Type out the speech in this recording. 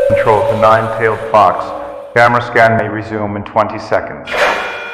Control to Nine-Tailed Fox. Camera scan may resume in 20 seconds.